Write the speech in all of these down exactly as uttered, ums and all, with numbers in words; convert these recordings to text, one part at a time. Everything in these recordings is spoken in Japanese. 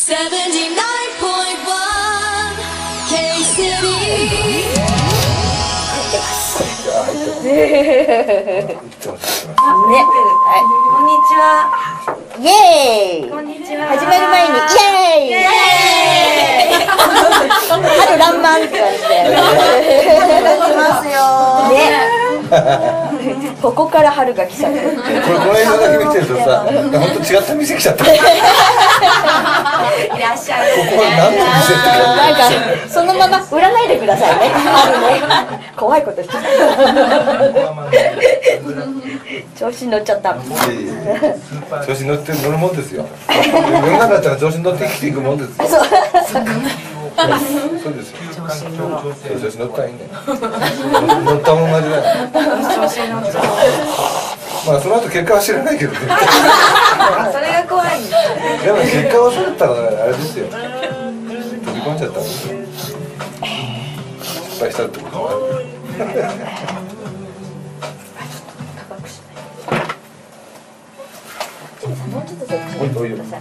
セブンティーナインポイントワン K-City。 ね、こんにちは。イエーイ。こんにちは。始まる前にイエーイ。春爛漫って感じで。来ますよ。ね。ここから春が来ちゃう。これこの映像だけ見てるとさ、本当違った店来ちゃった。いらっしゃる。 ここは何の店ってなんかそのまま売らないでくださいね。春ね。怖いことしちゃった。調子に乗っちゃった。 調子に乗って乗るもんですよ。世の中だったら調子に乗って生きていくもんですよ。そうですよ。調子に乗ったらいいね。乗ったもん勝ちだよ。調子に乗っちゃう。まあその後結果は知らないけどね。 それが怖い。 でも結果を忘れたらあれですよ。飛び込んじゃったら失敗したってことは。 もうちょっとそっちにください。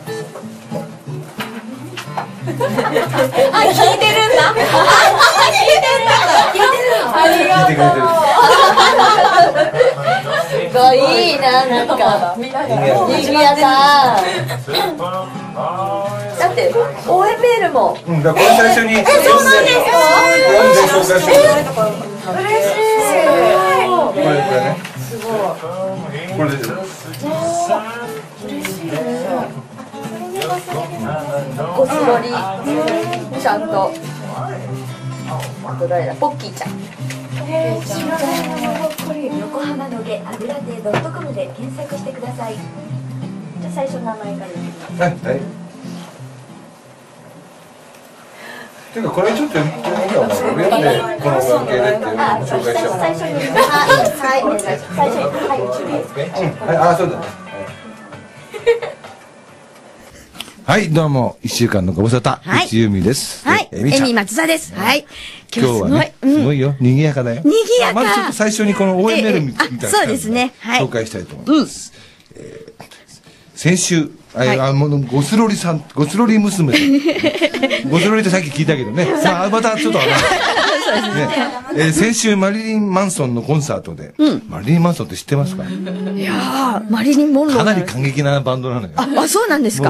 あ、聞いてるんだ。あ、聞いてんだ。聞いてるの。ありがとう。すごいいいな、なんか。にぎやか。だって応援メールも。 うん、だからこれ最初に。え、そうなんですか。読んで紹介して。 嬉しい。 これこれね。すごい。これですよ。 ゴスロリちゃんとあと誰だポッキーちゃん。 横浜のげあぐら亭ドットコムで検索してください。じゃあ最初名前から言ってください。 はいはい。ていうかこれちょっと読みたわ。俺読んでこの関係でっていうのを紹介しちゃう。 最初にはいお願いします。最初にはい、あ、そうだね。はい、どうも、一週間のご無沙汰、内由美です。 はい、えみ松田です。はい。 今日はね、すごいよ、賑やかだよ。 賑やか。 まずちょっと最初にこの応援メールみたいなそうですね。はい。 紹介したいと思います。先週、あ、もう、ゴスロリさん、ゴスロリ娘。ゴスロリってさっき聞いたけどね。さあ、またちょっとあの、ね、先週マリリン・マンソンのコンサートで、マリリン・マンソンって知ってますか？ いやー、マリリン・モンロー。 かなり過激なバンドなのよ。 あ、そうなんですか。うん。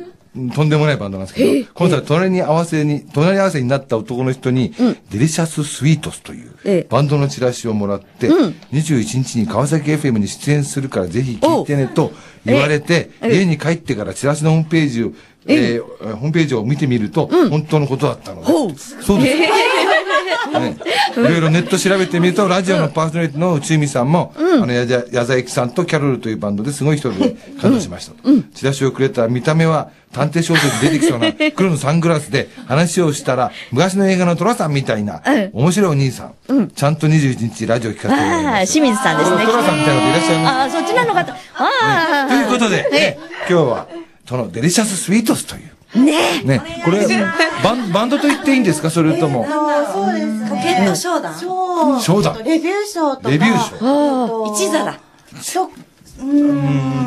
とんでもないバンドなんですけど、コンサート隣に合わせに、隣り合わせになった男の人に、デリシャス・スイートスというバンドのチラシをもらって、にじゅういちにちに川崎 エフエム に出演するからぜひ聞いてねと言われて、家に帰ってからチラシのホームページを、えー、ホームページを見てみると、本当のことだったので。そうです。ね、いろいろネット調べてみると、ラジオのパーソナリティの内海さんも、うん、あの、矢沢永吉さんとキャロルというバンドですごい人で感動しましたと。うんうん、チラシをくれた見た目は探偵小説に出てきそうな黒のサングラスで話をしたら、昔の映画のトラさんみたいな、面白いお兄さん。うん、ちゃんとにじゅういちにちラジオ聞かせてもらいました。 ああ、清水さんですね。 トラさんみたいなこといらっしゃいます。 ああ、そっちなのかと。ああ、ね。ということで、ね、今日は、そのデリシャススイートスという。 ねね、これバンバンドと言っていいんですか、それとも。 そうですね。 ポケット商談。 商談。 レビュー賞とか。 レビュー賞。 一座だ。 うん。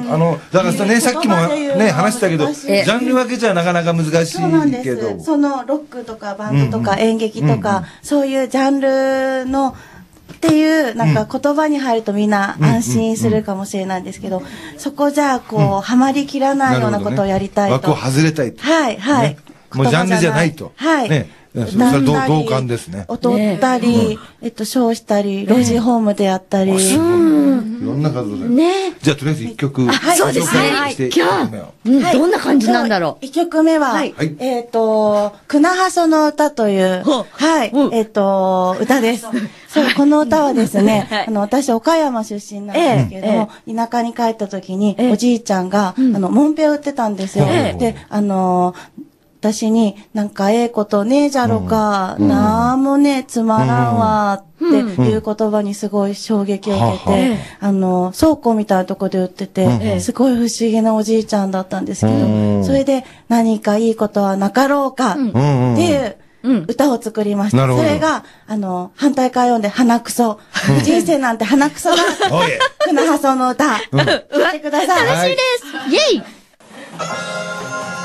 あのだからね、さっきもね話したけど、ジャンル分けじゃなかなか難しいけど。そうなんです。 そのロックとかバンドとか演劇とかそういうジャンルの。っていうなんか言葉に入るとみんな安心するかもしれないんですけど、そこじゃあこうはまりきらないようなことをやりたいと。 枠を外れたいと。 はいはい。 もうジャンルじゃないと。 はい。 ね。それ同同感ですね。 踊ったり、えっと、ショーしたり、ロジホームでやったり。 いろんな活動で。 ね。 じゃあ、とりあえず一曲。 そうですね。今日、どんな感じなんだろう。 一曲目は、えっと、クナハソの歌という、はい、えっと、歌です。そう、この歌はですね、あの、私、岡山出身なんですけども、田舎に帰った時に、おじいちゃんが、あの、モンペを売ってたんですよ。で、あの、私になんかええことねえじゃろか、うん、なんもねつまらんわっていう言葉にすごい衝撃を受けて、うん、あの倉庫みたいなとこで売ってて、うん、すごい不思議なおじいちゃんだったんですけど、うん、それで何かいいことはなかろうかっていう歌を作りました。うん、それがあの反対側読んで鼻くそ、うん、人生なんて鼻くそだクナハソの歌、うん、歌ってください。 楽しいです。イエイ。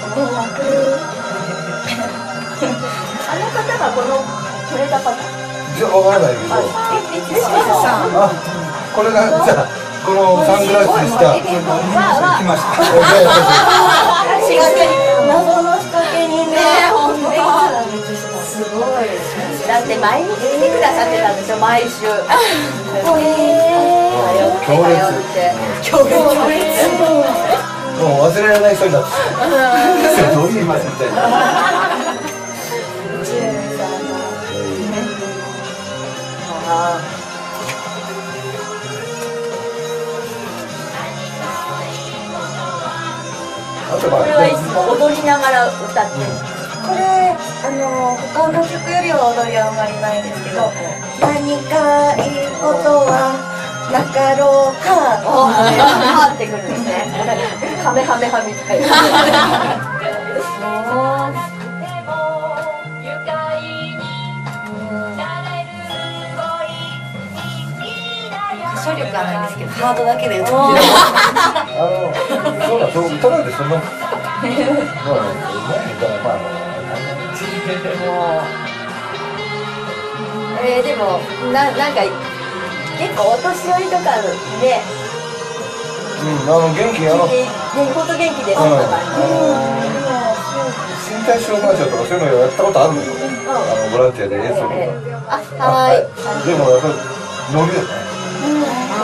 あの方がこのこれだ方。 じゃあわからないけど。あ、これがじゃあこのサングラスした来ました。 謎の仕掛けにね。 すごい。だって毎日来てくださってたんでしょ、毎週。強烈。強烈。 もう忘れられない人になってた。どう言いますみたいな。 これはいつも踊りながら歌ってる。 これ、あの、他の曲よりは踊りはあんまりないんですけど、何かいいことはなかろうか。 はってくるんですね。カメハメハみたいな。歌唱力はないんですけど、ハードだけで歌ってる。 あの、そうだ、そう歌なんてそんな。まあ、うまいからまあ。 えー、でもななんか結構お年寄りとかね。 うん、あの元気あの。 ね、本当元気です。 うん。身体障害者とかそういうのやったことあるのよ。あのボランティアで演奏とか。 あ、はい。 でもやっぱり伸びるね。 うん。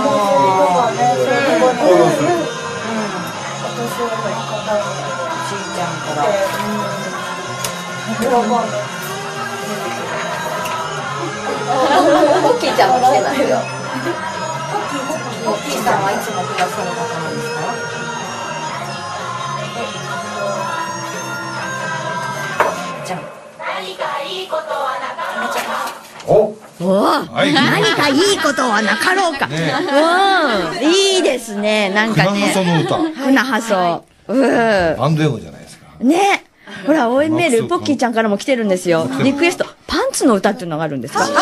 行動する。 ポッキーちゃんも来てないよ。ポッキーさんはいつもくださる方なんですか？じゃん。何かいいことはなかろうか。 お。 お何かいいことはなかろうか。うん、いいですね。なんかね。 船ハソの歌。 船ハソ。うん。 バンド英語じゃないですか。 ね。ほら、応援メール、ポッキーちゃんからも来てるんですよ。リクエスト、パンツの歌っていうのがあるんですか？す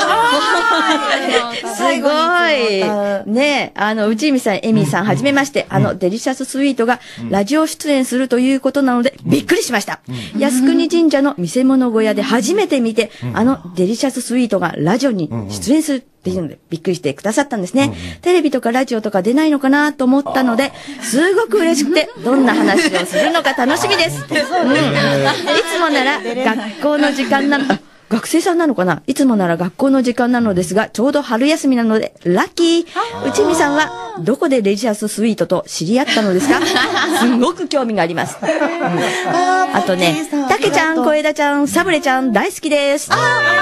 ごい。ね、あの、内海さん、エミさん、はじめまして、あの、デリシャススイートがラジオ出演するということなので、びっくりしました。靖国神社の見せ物小屋で初めて見て、あの、デリシャススイートがラジオに出演するっていうので、びっくりしてくださったんですね。テレビとかラジオとか出ないのかなと思ったので、すごく嬉しくて、どんな話をするのか楽しみです。うん。いつもなら学校の時間なの、学生さんなのかないつもなら学校の時間なのですが、ちょうど春休みなので、ラッキー。内海さんは、どこでレジャススイートと知り合ったのですか？すごく興味があります。うん、あとね、たけちゃん、小枝ちゃん、サブレちゃん、大好きです。あ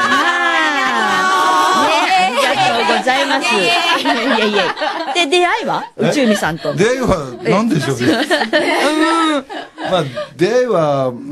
ありがとうございます。いやいや。で、出会いは内海さんと。 出会いは、何でしょうね。まあ、出会いは、うん、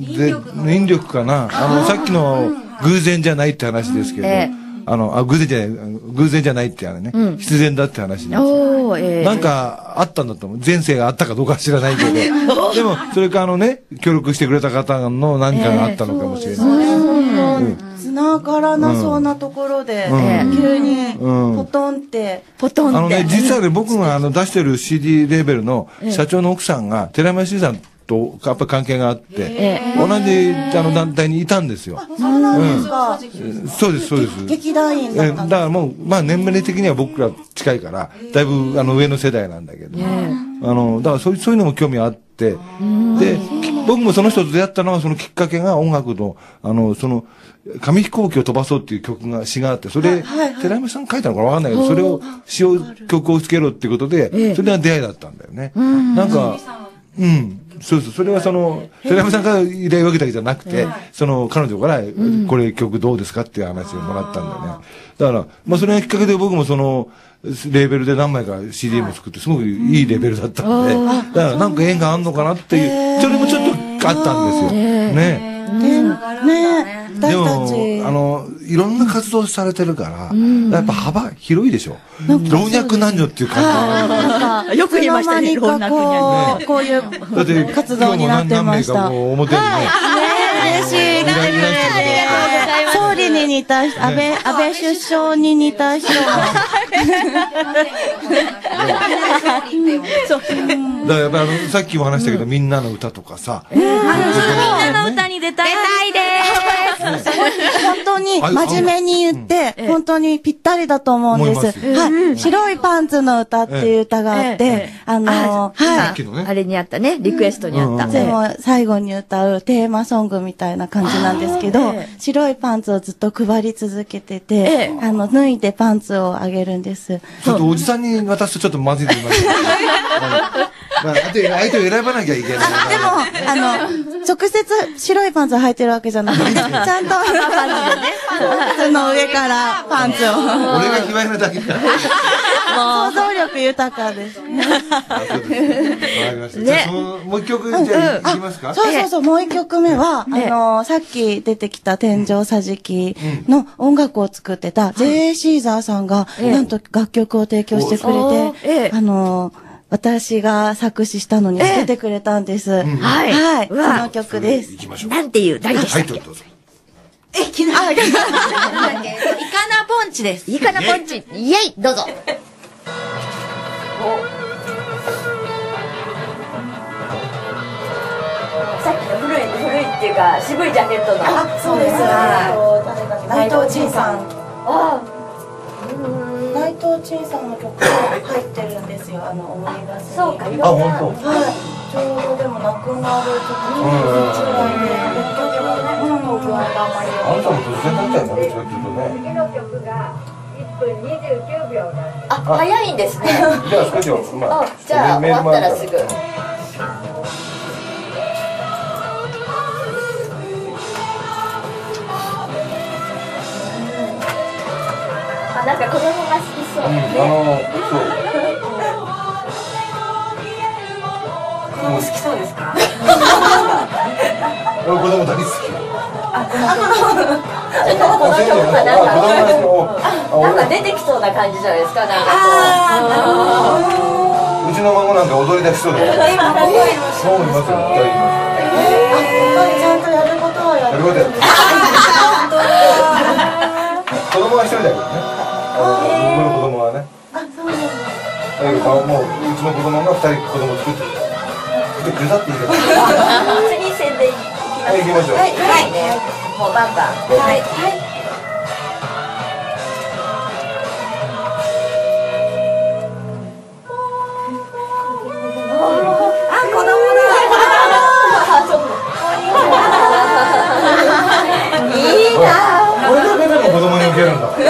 で、引力かな。あの、さっきの偶然じゃないって話ですけど、あの、あ、偶然じゃない、偶然じゃないってあれね、必然だって話なんですよ。なんか、あったんだと思う。前世があったかどうか知らないけど。でも、それかあのね、協力してくれた方の何かがあったのかもしれない。 繋がらなそうなところで、急に、ポトンって、 ポトンって。 あのね、実はね、僕があの出してる シーディー レーベルの社長の奥さんが、寺山修さんとやっぱ関係があって、同じあの団体にいたんですよ。 そうなんですか。 そうです、そうです。 劇団員だったんです。 だからもう、まあ年齢的には僕ら近いから、だいぶあの上の世代なんだけど、あの、だからそういう、そういうのも興味あって、で、僕もその人と出会ったのはそのきっかけが音楽の、あの、その、紙飛行機を飛ばそうっていう曲が、詩があって、それ、寺山さん書いたのかわかんないけど、それを、詩を、曲をつけろっていうことで、それが出会いだったんだよね。なんか、うん。そうそう、それはその、寺山さんから依頼を受けたわけじゃなくて、その、彼女から、これ曲どうですかっていう話をもらったんだよね。だから、まあそれがきっかけで僕もその、レーベルで何枚か シーディー も作って、すごくいいレベルだったんで、だからなんか縁があんのかなっていう、それもちょっとあったんですよ。ね。 ね、ね、 でも、あの、いろんな活動されてるから、やっぱ幅広いでしょ。老若男女っていう感じ。よく言いましたね、老若男女。こういう活動になってました。 表にね。 嬉しい。総理に似た人、安倍、安倍首相に似た人。 だからやっぱりあの、さっきも話したけど、みんなの歌とかさ。 みんなの歌に出たい。出たいです。 本当に真面目に言って、本当にぴったりだと思うんです。はい。白いパンツの歌っていう歌があって、あの、はい。 あれにあったね、リクエストにあった。 でも最後に歌うテーマソングみたいな感じなんですけど、白いパンツをずっと配り続けてて、あの、脱いでパンツをあげるんです。 ちょっとおじさんに渡すとちょっとまずいと思います。まあ、相手を選ばなきゃいけない。 でも、あの、直接白いパンツを履いてるわけじゃなくて、ちゃんと、パンツの上からパンツを。 俺が卑猥なだけか。 想像力豊かです。 わかりました。じゃあ、もう一曲、じゃあ、いきますか？ そうそうそう、もう一曲目は、あの、さっき出てきた天井桟敷の音楽を作ってた ジェイエー シーザーさんが、なんと楽曲を提供してくれて、あの、私が作詞したのに出てくれたんです。はい。はい。その曲です。 行きましょう。 なんていう、誰でしたっけ？ はい、どうぞ。 え、きな、あ、イカナポンチです。 イカナポンチ、イェイどうぞ。 さっきの古い、古いっていうか、渋いジャケットの。 あ、そうです。内藤陳さん。あ内藤陳さんの曲が入ってるんですよ、あの、思い出す。 そうか、いろんな。 あ、本当。 はい。ちょうどでも亡くなる時に、そっちぐらいで、別居でね、うん、具合があんまり。 あんたも突然なっちゃうね、ちょっとね。 次の曲がいっぷんにじゅうきゅうびょうなんです。 あ、早いんですね。 じゃあ、少しは、まあ、 じゃあ、終わったらすぐ。あ、なんか子供が好きそう。 うん、あの、そう。 子供好きそうですか？ 俺子供大好き。 あ、この曲がなんか、なんか出てきそうな感じじゃないですか、なんかこう。うちの孫なんか踊り出しそうだよ。そういますよ、いただきます。 ちゃんとやることはやる。 やることやる。子供は一人だけどね。僕の子供はね。あ、そうなんです。だけど、もう、うちの子供が二人子供作ってる。作ってくれたって言うから。 次宣伝いきます。 はい、行きましょう。 はい、はいね。もうバンバン。はい、はい。あ、子供だ。いいな。 これだけでも子供に受けるんだ。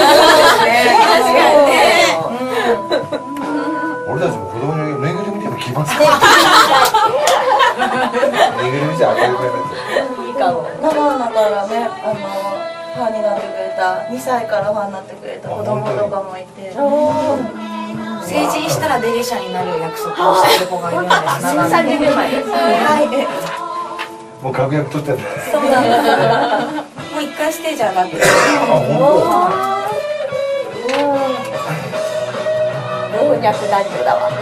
俺たちも子供にぬいぐるみでも着ますか。ぬいぐるみじゃ当たり前なんですよ。 いいかも。 長野からね、あの、ファンになってくれた、にさいからファンになってくれた子供とかもいて。 成人したらデリシャになる約束をしてる子がいるんです。さんじゅうねんまえです。はい。 もう確約取ってんだ。 そうなんだ。もう一回ステージ上がってる。老若男女だわ。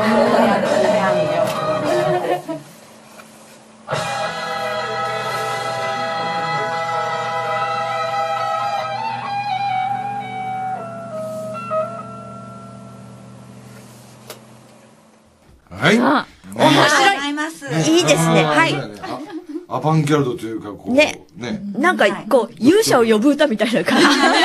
はい。 面白い。いいですね。はい。 アバンギャルドというか、こう。 ね。なんか、こう、勇者を呼ぶ歌みたいな感じ。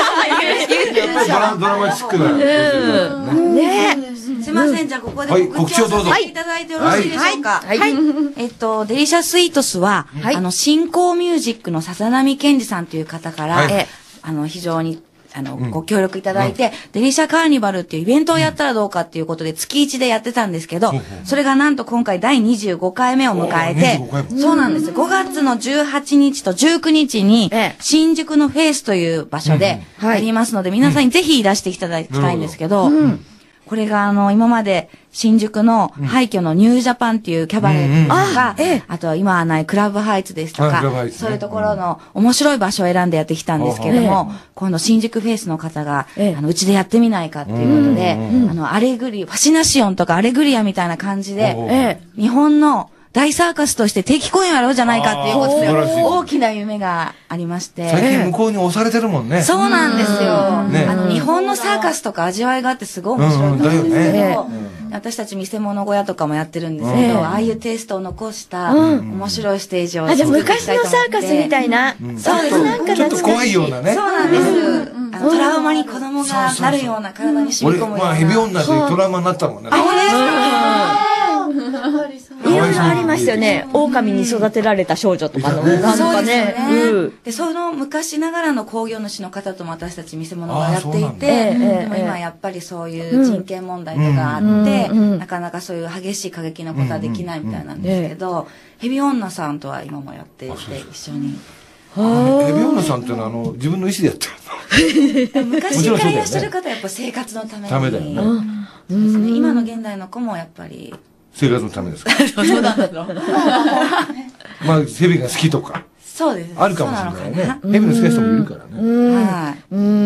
ドラマチックな。 ね。すいません、じゃあここで告知をさせていただいてよろしいでしょうか。はい。えっと、デリシャスイートスは、あの、新興ミュージックの笹波健二さんという方から、あの、非常に、あの、ご協力いただいて、デリシャカーニバルっていうイベントをやったらどうかっていうことで月いちでやってたんですけど、それがなんと今回だいにじゅうごかいめを迎えて、そうなんです。ごがつのじゅうはちにちとじゅうくにちに、新宿のフェイスという場所でやりますので、皆さんにぜひいらしていただきたいんですけど、これがあの、今まで新宿の廃墟のニュージャパンっていうキャバレーとか、あとは今はないクラブハイツですとか、そういうところの面白い場所を選んでやってきたんですけれども、今度新宿フェイスの方が、あの、うちでやってみないかっていうことで、あの、アレグリ、ファシナシオンとかアレグリアみたいな感じで、日本の大サーカスとして定期公演をやろうじゃないかっていうことで、大きな夢がありまして。 最近向こうに押されてるもんね。 そうなんですよ。あの、日本のサーカスとか味わいがあってすごい面白いんですけど、 私たち見せ物小屋とかもやってるんですけど、ああいうテイストを残した面白いステージをあ、じゃあ昔のサーカスみたいな。 そうです。 なんかちょっと怖いようなね。 そうなんです。トラウマに子供がなるような体に染み込むような。 俺、まあ、ヘビ女でトラウマになったもんね。 あ、本当ですか？ いろいろありましたよね。狼に育てられた少女とかの。なんかね。 で、その昔ながらの工業主の方とも私たち見せ物をやっていて、でも今やっぱりそういう人権問題とかあって、なかなかそういう激しい過激なことはできないみたいなんですけど、ヘビ女さんとは今もやっていて、一緒に。 ヘビ女さんっていうのは、あの、自分の意思でやってるの昔からいらっしゃる方はやっぱ生活のために。 ためだよね。 そうですね。今の現代の子もやっぱり。 生活のためですか？ そうなんだろう。 まあ、ヘビが好きとか。 そうです。 あるかもしれないね。ヘビの好きな人もいるからね。はい。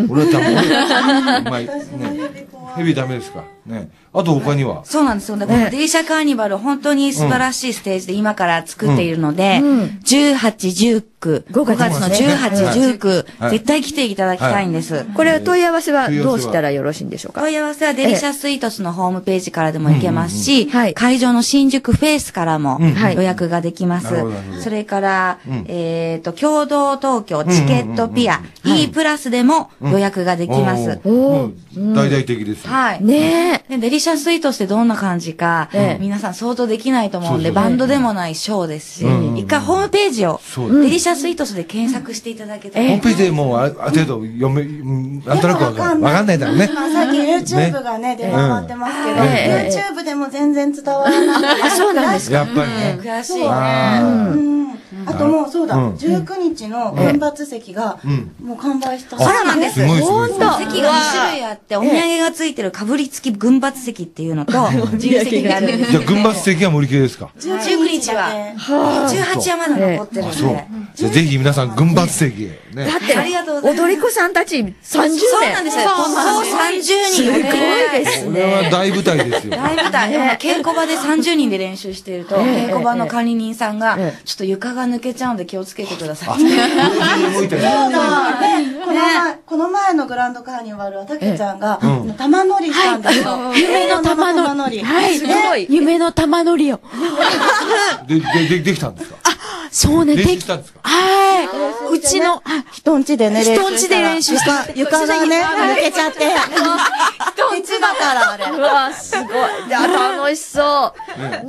俺はダメ。まあ、ね。ヘビダメですか？ね。あと他には？ そうなんですよ。だからデリシャカーニバル、本当に素晴らしいステージで今から作っているので、じゅうはち、じゅうく、ごがつのじゅうはち、じゅうく、絶対来ていただきたいんです。 これは問い合わせはどうしたらよろしいんでしょうか？ 問い合わせはデリシャスイートスのホームページからでも行けますし、会場の新宿フェイスからも予約ができます。それから、えっと、共同東京チケットピア E プラスでも予約ができます。 大々的です。 はい。ねえ。デリシャスイートスってどんな感じか、皆さん想像できないと思うんで、バンドでもないショーですし、一回ホームページを、デリシャスイートスで検索していただけたら。 ホームページでもうある程度読め、なんとなくわかんない。わかんないだろうね。 さっき YouTube がね、出回ってますけど、YouTube でも全然伝わらない。 あ、そうなんですか。 やっぱりね。 悔しいね。 あともうそうだ、じゅうくにちの群抜席が、もう完売した。 そうなんです。 本当席がに種類あって、お土産がついてるかぶり付き群抜席っていうのと、自由席があるんです。 じゃあ群抜席は森系ですか？ じゅうくにちは、じゅうはちはまだ残ってるんで。 じゃあぜひ皆さん群抜席へ。 だって、踊り子さんたちさんじゅうめい。 そうなんですよ。そう、さんじゅうにん。 すごいですね。 これは大舞台ですよ。 大舞台。でも稽古場でさんじゅうにんで練習していると、稽古場の管理人さんが、ちょっと床が抜けちゃうんで気をつけてください。 そうだ。ね、この前のグランドカーニバルは、たけちゃんが、玉乗りしたんだけど、 夢の玉乗り。 はい、すごい。 夢の玉乗りを。 で、で、できたんですか？ あ、そうね、 練習したんですか？ はい。うちの、 人んちでね、 人んちで練習した。 床がね、抜けちゃって。人んちだから、あれ。 うわ、すごい。楽しそう。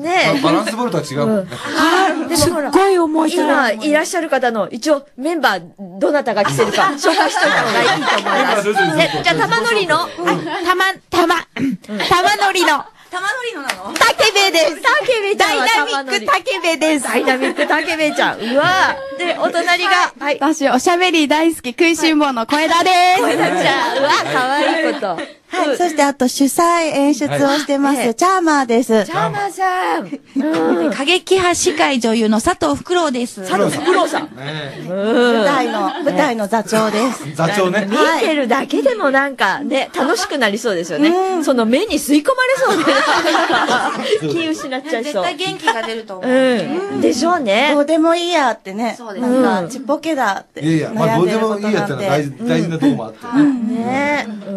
ねバランスボールとは違うもんね。 はい。すっごい重い。 今いらっしゃる方の、一応メンバー、どなたが来てるか、紹介しといた方がいいと思います。ね、じゃあ、玉乗りの、 玉、玉、玉乗りの、 玉乗りのなの？ タケベです。 タケベちゃんダイナミックタケベです。 ダイナミックタケベちゃん。うわで、お隣が、 はい。私、おしゃべり大好き、食いしん坊の小枝です。 小枝ちゃん。うわ可愛いこと。 はい。そして、あと、主催演出をしてます、チャーマーです。 チャーマーさん。 過激派司会女優の佐藤フクロウです。 佐藤フクロウさん。 舞台の、舞台の座長です。 座長ね。 見てるだけでもなんかね、楽しくなりそうですよね。その目に吸い込まれそうで。気失っちゃいそう。 絶対元気が出ると思う。 うん。でしょうね。 どうでもいいやってね。 そうです。 なんか、ちっぽけだって。 いやいや、まあどうでもいいやってのは大事なとこもあってね。 ねうん。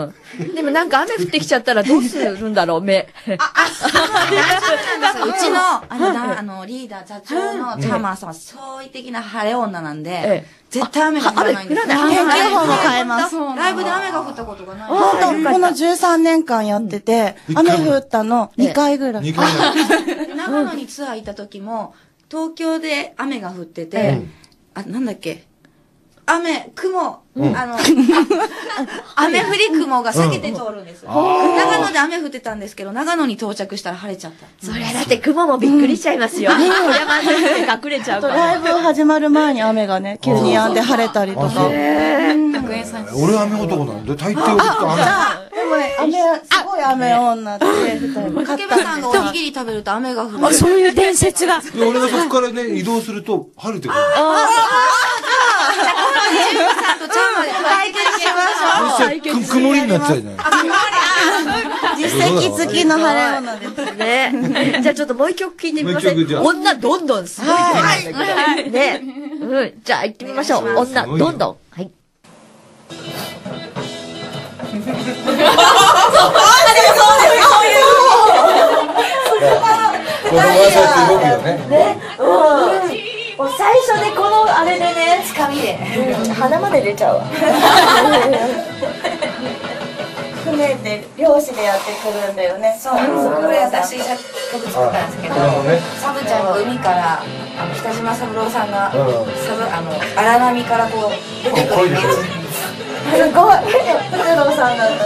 でもなんか雨降ってきちゃったらどうするんだろう、目。 あ、あ、そうなんですよ。うちの、あの、あの、リーダー、座長のチャーマーさんは、創意的な晴れ女なんで、絶対雨が降らないんですよ。 天気予報も変えます。 ライブで雨が降ったことがない。 本当このじゅうさんねんかんやってて、雨降ったのにかいぐらい。 にかいぐらい。 長野にツアー行った時も、東京で雨が降ってて、あ、なんだっけ。雨、雲、あの、雨降り雲が避けて通るんです。長野で雨降ってたんですけど、長野に到着したら晴れちゃった。 それだって雲もびっくりしちゃいますよ。山に隠れちゃうから。 ライブ始まる前に雨がね、急に止んで晴れたりとか。 俺雨男なんで、大抵俺と雨。 でもね、雨、すごい雨女って、 竹部さんがおにぎり食べると雨が降る。 あ、そういう伝説が。 俺がそこからね、移動すると晴れてくる。 ジュンさんとチャーマーで対決しましょう。曇りになっちゃうじゃない。 実績付きの晴れ女ですね。じゃあちょっともう一曲聴いてみましょう。女どんどんすごい曲なんだけど。ね。うん。じゃあ行ってみましょう。女どんどん。はい。そうです、そうです、そういう。 子供はそうやって動くよね。 ね、うん。もう最初でこのあれでね、 つかみで。 鼻まで出ちゃうわ。 船で漁師でやってくるんだよね。 そう、これ私が曲作ったんですけど、サブちゃんが海からあの北島三郎さんがサブあの荒波からこう出てくるイメージ。 すごい。三郎さんだった。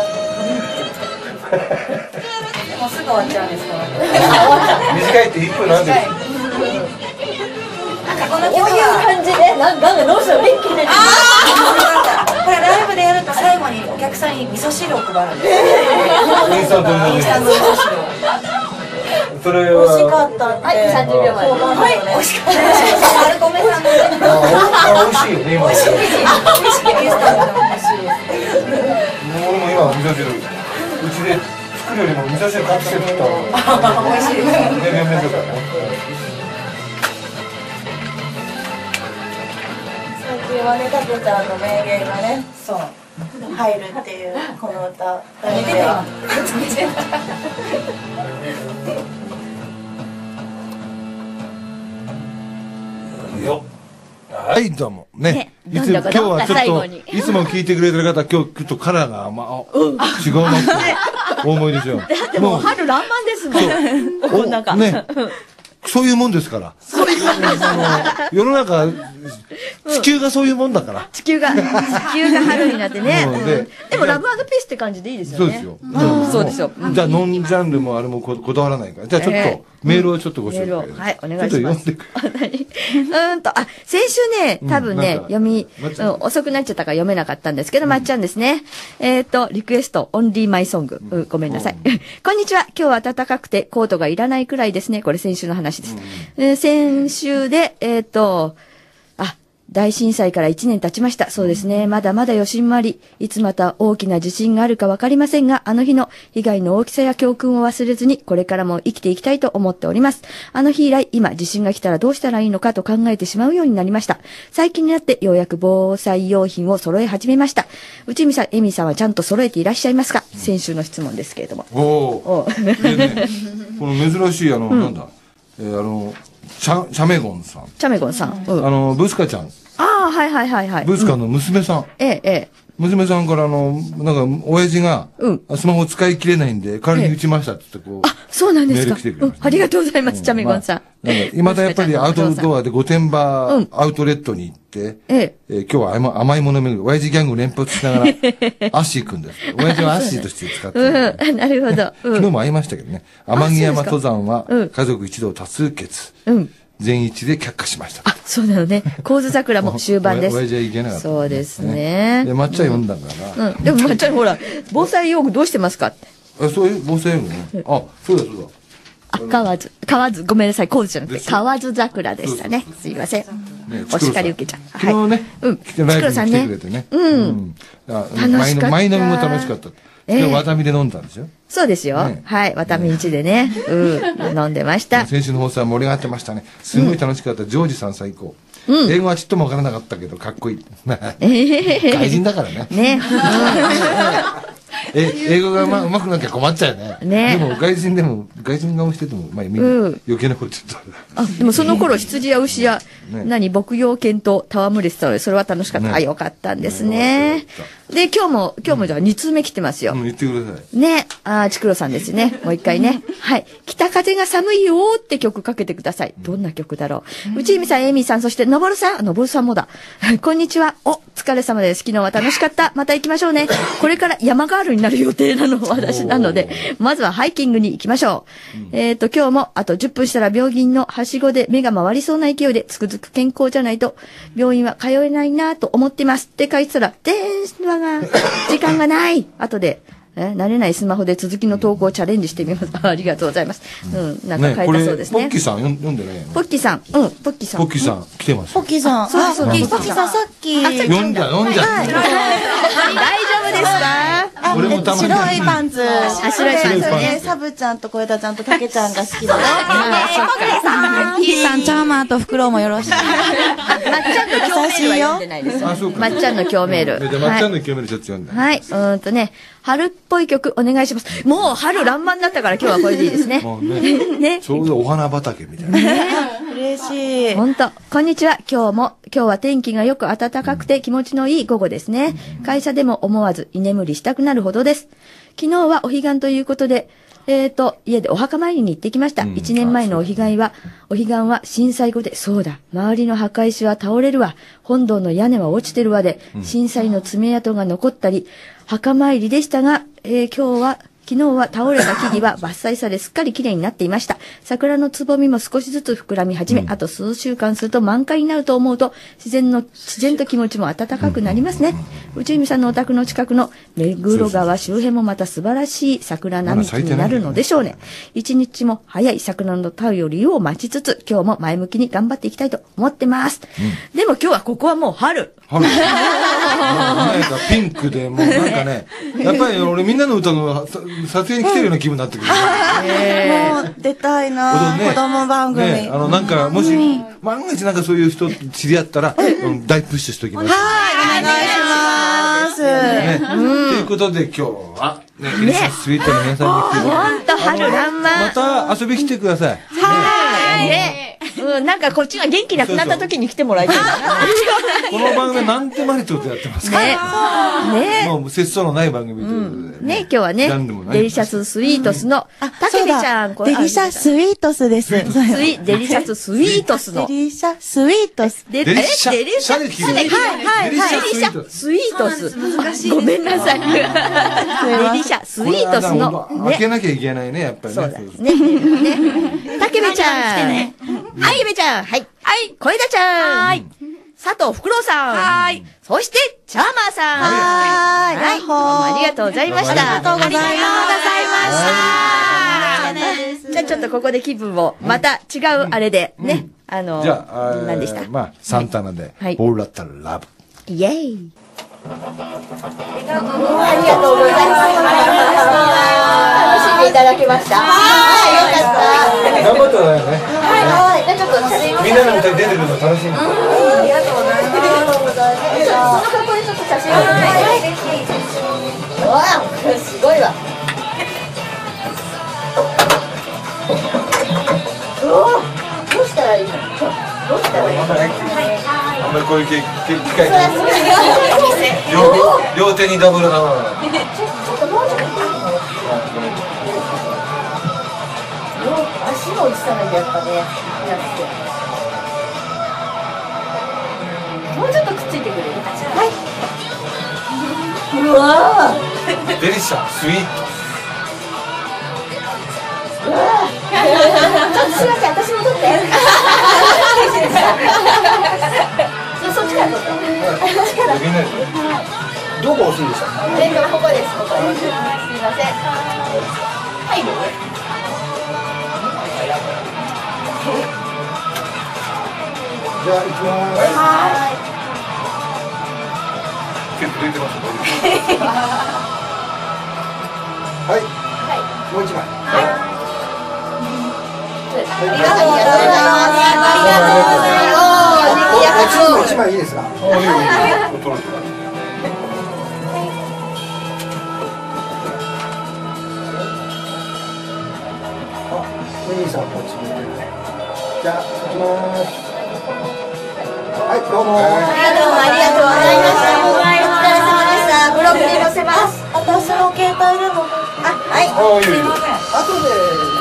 もうすぐ終わっちゃうんですから。 短いっていっぷんなんですよ。 なんかこの曲こういうは感じで、なんかどうしよう、元気出てる。 これライブでやると最後にお客さんに味噌汁を配るんですよ。 インスタントインスタント味噌汁を。 それ美味しは。 かったって。 はい、さんじゅうびょうまえ。 はい、美味しかったです。マルコメさんのね。 あ、美味しいよね、今。 美味しい。美味しい。インスタントでも美味しいです。 俺も今味噌汁。うちで作るよりも味噌汁買ってきてた。 美味しいです。 ね、めんどくさいね。 最近はね、たけちゃんの名言がね、 そう。 入るっていうこの歌。 見ててよ。 よはいどうもねねいつ今日どんどこどんはちょっと最後にいつも聞いてくれてる方今日ちょっとカラーがまあ違うなってお思いですよ。 でも春爛漫ですもん。 おなんか。 ねそういうもんですから。そういうもんです。あの世の中地球がそういうもんだから。 地球が、地球が春になってね。 うんででもラブ&ピースって感じでいいですよね。 そうですよ。 うんそうですよ。 じゃあノンジャンルもあれもここだわらないから。じゃあちょっえとメールをちょっとご紹メールを、 介。 はい、お願いします。 ちょっと読んでくうーんと、あ、先週ね、多分ね、 うんなんか読み、 まっちゃんうん遅くなっちゃったから読めなかったんですけど、まっちゃんですね。えっと、リクエスト、オンリーマイソング。うんごめんなさい。こんにちは。今日は暖かくてコートがいらないくらいですね。これ先週の話です。えー先週で、えっと、あ、大震災からいちねん経ちました。そうですね。まだまだ余震もあり、いつまた大きな地震があるかわかりませんが、あの日の被害の大きさや教訓を忘れずに、これからも生きていきたいと思っております。あの日以来、今、地震が来たらどうしたらいいのかと考えてしまうようになりました。最近になって、ようやく防災用品を揃え始めました。内海さん、エミさんはちゃんと揃えていらっしゃいますか？先週の質問ですけれども。 おお。でね、この珍しいあの、なんだ、えーあの、チャ、チャメゴンさん。 チャメゴンさん。うん、 あの、ブスカちゃん。 ああ、はいはいはいはい。 ブスカの娘さん。 ええ、ええ。 娘さんからあの、なんか、親父が、 うんスマホ使い切れないんで、代わりに打ちましたって言ってこう。 あ、そうなんですか。 メール来てくれましたうんありがとうございます、チャメゴンさん。 まあなんか今だやっぱりアウトドアで御殿場うんアウトレットに行って、 ええ。 えー今日は甘甘いもの巡り、親父ギャング連発しながら、アッシーくんです。親父はアッシーとして使ってる、 うん、なるほど。うん。 昨日も会いましたけどね。天城山登山はうん家族一同多数決。 うん。 全一で却下しました。 あ、そうなのね。神津桜も終盤です。 親父は行けなかった。 そうですね。 で、抹茶読んだから。 うん。でも、まっちゃん、ほら、防災用具どうしてますかって。 あ、そういう防災用具ね。あ、そうだそうだ。 あ、河津、河津、ごめんなさい、神津じゃなくて、 です河津桜でしたねそうそう。そうすいません。 ねお叱り受けちゃう。 昨日ね、 うん。 来てライブに来てくれてね。 うん。 あ楽しかった前の前飲みも楽しかった。 ええ今日ワタミで飲んだんですよ。 そうですよ。 ねはい。ワタミンチでね。うん。飲んでました。 先週の放送は盛り上がってましたね。すごい楽しかった。ジョージさん最高。英語はちっともわからなかったけど、かっこいい。外人だからね。 ね。 え、英語がうまうまくなきゃ困っちゃうよね。 ねでも外人でも、外人顔してても、まあ、みんうんな余計なこと言ってた。 あ、でもその頃、羊や牛や、 ね何、牧羊犬と戯れてたので、それは楽しかった。 ねあ、よかったんですね。で、今日も、今日もじゃあに通目来てますよ。 うん、言ってください。 ね。あー、ちくろさんですね。もう一回ね。はい。北風が寒いよーって曲かけてください。どんな曲だろう。内海さん、エイミーさん、そして、のぼるさん。のぼるさんもだ。こんにちは。お、疲れ様です。昨日は楽しかった。また行きましょうね。これから山ガールになる予定なの私なので、まずはハイキングに行きましょう。えっと、今日もあとじゅっぷんしたら病院のはしごで目が回りそうな勢いでつくづく健康じゃないと、病院は通えないなと思ってますって書いてたら、電話が、時間がない。後で、え、慣れないスマホで続きの投稿をチャレンジしてみます。ありがとうございます。うん、なんか変えたそうですね。 ポッキーさん読ん読んでないポッキーさん、うん、ポッキーさん。 ポッキーさん来てます。 ポッキーさん。 そうそうあポッキーさんさっき。 読んじゃ、読んじゃ。 大丈夫ですかあ、 俺もたまに白いパンツ。 あ、白いパンツね。 サブちゃんと小枝ちゃんとたけちゃんが好きだよ。 キーさん、チャーマーとフクロウもよろしく。 まっちゃんの今日メールは読んでないですよ。 あ、そうか。 まっちゃんの今日メール。 で、まっちゃんの今日メールちょっと読んだ。 はい。うーんとね、春っぽい曲お願いします。もう春爛漫だったから今日はこれでいいですね。 もうね。 ね。 ちょうどお花畑みたいな。 嬉しい。 ほんと。こんにちは。今日も、今日は天気がよく暖かくて気持ちのいい午後ですね。会社でも思わず居眠りしたくなるほどです。昨日はお彼岸ということで、えーと、家でお墓参りに行ってきました。一、うん、年前のお彼岸は、お彼岸は震災後で、そうだ、周りの墓石は倒れるわ、本堂の屋根は落ちてるわで、震災の爪痕が残ったり、墓参りでしたが、えー、今日は、昨日は倒れた木々は伐採されすっかり綺麗になっていました。桜のつぼみも少しずつ膨らみ始め、うん、あと数週間すると満開になると思うと、自然の、自然と気持ちも暖かくなりますね。内海さんのお宅の近くの目黒川周辺もまた素晴らしい桜並木になるのでしょうね。一日も早い桜の便りを待ちつつ、今日も前向きに頑張っていきたいと思ってます。うん、でも今日はここはもう春。 春。なんかピンクで、もうなんかね、やっぱり俺みんなの歌の撮影に来てるような気分になってくる。 もう出たいな、子供番組。 あの、なんか、もし、万が一なんかそういう人知り合ったら、大プッシュしておきます。 はい、お願いします。 ね。ということで今日は、ね、エリシャスイートの皆さんに来ていただいて。 ほんと、春爛漫。 また遊び来てください。 はい。ね。うん、なんかこっちが元気なくなった時に来てもらいたいな。 この番組なんでもありってことやってますから。ね。ね。もう節操のない番組ということで。 ね、今日はね、デリシャススイートスの、たけみちゃん、 デリシャスイートスです。 デリシャススイートスの。 デリシャスイートス。 デリシャ、デリシャ、はいはい、デリシャスイートス。難しい。ごめんなさい。デリシャスイートスの。 開けなきゃいけないね、やっぱりね。 そうだね。ね。たけみちゃん。はい、ゆめちゃん。はい。はい。小枝ちゃん。はい。佐藤福郎さん。はい。そして、チャーマーさん。はい。はい。どうもありがとうございました。 ありがとうございました。じゃあちょっとここで気分を、また違うあれで、ね。あの、 じゃあ、 何でしたまあ、サンタナで、オールラッタラブ。 イェイ。 ありがとうございます。楽しんでいただけました。はい、よかった。 頑張ったわよね。 はい、じゃあちょっと写真。 みんなの歌に出てくるの楽しみ。 ありがとうございます。ありがとうございます。その格好でちょっと写真を。はい、ぜひ。わあ、これすごいわ。おお、どうしたらいいの？どうしたらいいの？ あんまりこういう機会両手にダブルなの。 ちょっともうちょっと足も落ちたのでやっぱね、やってもうちょっとくっついてくれる？はい。うわーデリシャスイート。 うわーちょっとすいません、私も撮って。そっちから撮って。 どこ押すんでした？ えっと、ここです、ここです。すいません。はい。 じゃあ、行きます。はい。結構出てますね。はい。はい。もう一枚。はい。 ありがとうございます。ありがとうございます。 一枚いいですか？あ、いいよ。ミニさんこっち向いてる。じゃあ行きます。はい、どうも。 どうもありがとうございました。お疲れ様でした。ブログに載せます。 私の携帯でも。 あ、はい。 あ、いいよいいよ。後で。